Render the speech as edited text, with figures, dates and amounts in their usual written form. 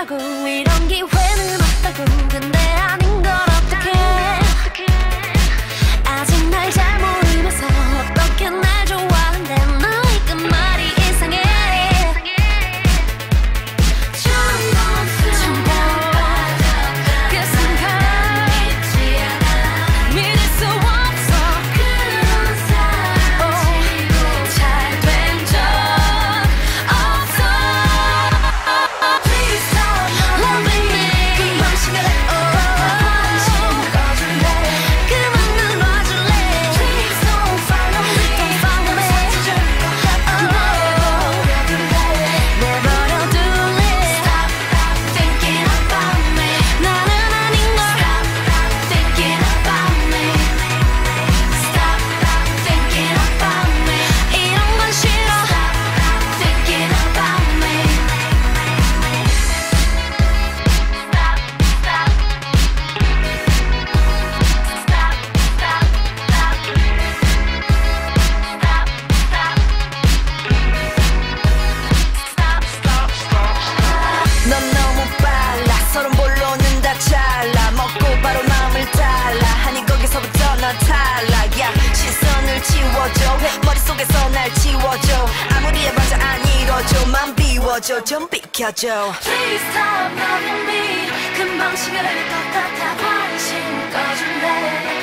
있다고 이런 기회는 없다고 근데 아닌 걸 어떡해 아직 날 잘 모르면서 어떻게 날 좋아한대 너의 끝말이 이상해 머릿속에서 날 지워줘 아무리 해봐도 안 이뤄져만 비워줘 좀 비켜줘 Please stop loving me 금방 시간을 것 같아 관심 꺼줄래